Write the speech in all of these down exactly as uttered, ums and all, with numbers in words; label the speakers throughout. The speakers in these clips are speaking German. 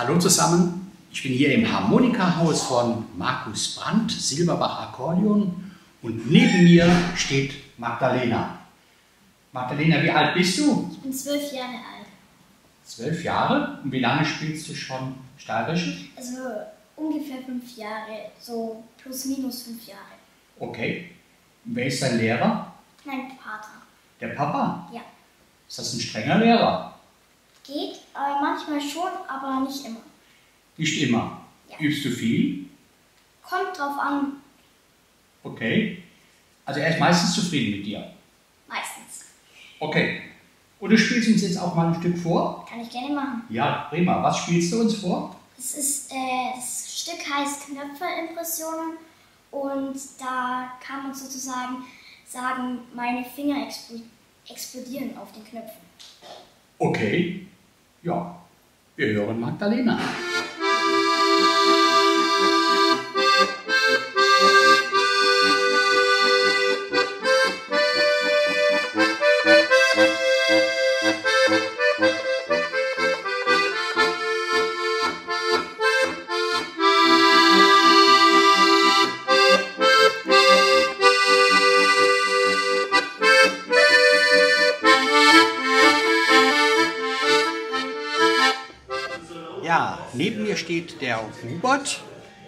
Speaker 1: Hallo zusammen, ich bin hier im Harmonikahaus von Markus Brandt, Silberbach Akkordeon, und neben mir steht Magdalena. Magdalena, wie alt bist du?
Speaker 2: Ich bin zwölf Jahre alt.
Speaker 1: Zwölf Jahre? Und wie lange spielst du schon Stallwäsche?
Speaker 2: Also ungefähr fünf Jahre, so plus minus fünf Jahre.
Speaker 1: Okay. Und wer ist dein Lehrer?
Speaker 2: Mein Vater.
Speaker 1: Der Papa?
Speaker 2: Ja.
Speaker 1: Ist das ein strenger Lehrer?
Speaker 2: Geht, aber manchmal schon, aber nicht immer.
Speaker 1: Nicht immer.
Speaker 2: Ja.
Speaker 1: Übst du viel?
Speaker 2: Kommt drauf an.
Speaker 1: Okay. Also er ist meistens zufrieden mit dir?
Speaker 2: Meistens.
Speaker 1: Okay. Und du spielst uns jetzt auch mal ein Stück vor?
Speaker 2: Kann ich gerne machen.
Speaker 1: Ja, prima. Was spielst du uns vor?
Speaker 2: Das, ist, äh, das Stück heißt Knöpfe-Impressionen und da kann man sozusagen sagen, meine Finger expl explodieren auf den Knöpfen.
Speaker 1: Okay. Ja, wir hören Magdalena. Ja, neben mir steht der Hubert.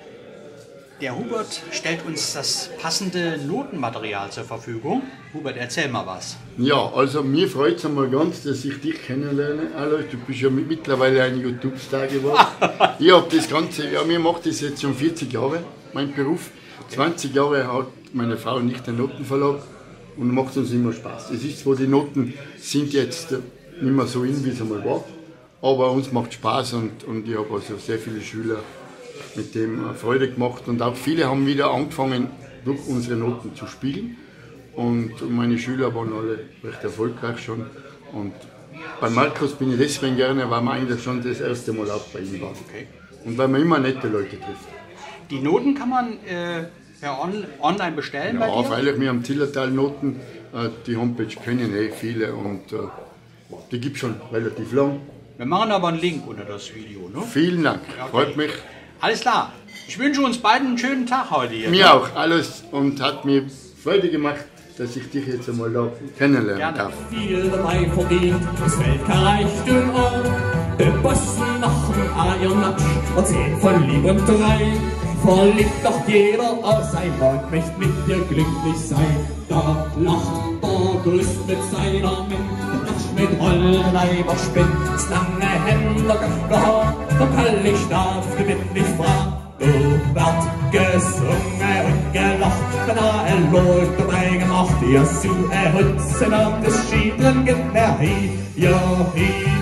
Speaker 1: Der Hubert stellt uns das passende Notenmaterial zur Verfügung. Hubert, erzähl mal was.
Speaker 3: Ja, also mir freut es einmal ganz, dass ich dich kennenlerne. Alois, du bist ja mittlerweile ein YouTube-Star geworden. Ich habe das Ganze, ja, mir macht das jetzt schon vierzig Jahre, mein Beruf. zwanzig Jahre hat meine Frau nicht den Notenverlag und macht uns immer Spaß. Es ist zwar, die Noten sind jetzt nicht mehr so in, wie es einmal war. Aber uns macht Spaß und, und ich habe also sehr viele Schüler mit dem Freude gemacht und auch viele haben wieder angefangen, durch unsere Noten zu spielen und meine Schüler waren alle recht erfolgreich schon und bei Markus bin ich deswegen gerne, weil man eigentlich schon das erste Mal auch bei ihm war.
Speaker 1: Okay.
Speaker 3: Und weil man immer nette Leute trifft.
Speaker 1: Die Noten kann man äh, per on online bestellen
Speaker 3: Ja,
Speaker 1: bei dir?
Speaker 3: freilich, wir haben Zillertal-Noten, äh, die Homepage kennen eh viele und äh, die gibt es schon relativ lang.
Speaker 1: Wir machen aber einen Link unter das Video, ne?
Speaker 3: Vielen Dank,
Speaker 1: Okay.
Speaker 3: freut mich.
Speaker 1: Alles klar. Ich wünsche uns beiden einen schönen Tag heute hier.
Speaker 3: Mir auch, alles, und hat mir Freude gemacht, dass ich dich jetzt einmal da kennenlernen
Speaker 1: Gerne.
Speaker 3: darf.
Speaker 4: Viel dabei verdient, es fällt kein Reichtum an. Der Bossen nach dem Eiernatsch und zehn von lieben drei. Verliebt doch jeder aus sein Mann, möcht mit dir glücklich sein. Da lacht der grüßt mit seiner Menge, lacht mit Rollenleiber spinnt, lange Hände gehabt, der Pellig darf gewinnt nicht frag. Du wird gesungen und gelacht, wenn er erlot dabei gemacht, ihr zu erhützen und des Schiedlen gibt er hi, ja hi.